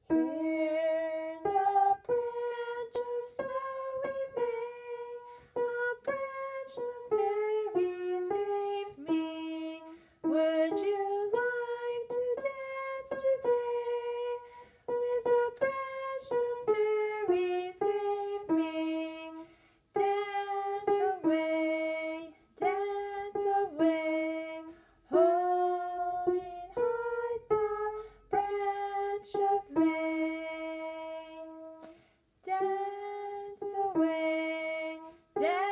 Here's a branch of snowy May, a branch the fairies gave me. Would you like to dance today with the branch the fairies gave me? Dance away, holding high the branch of May. Dance away, dance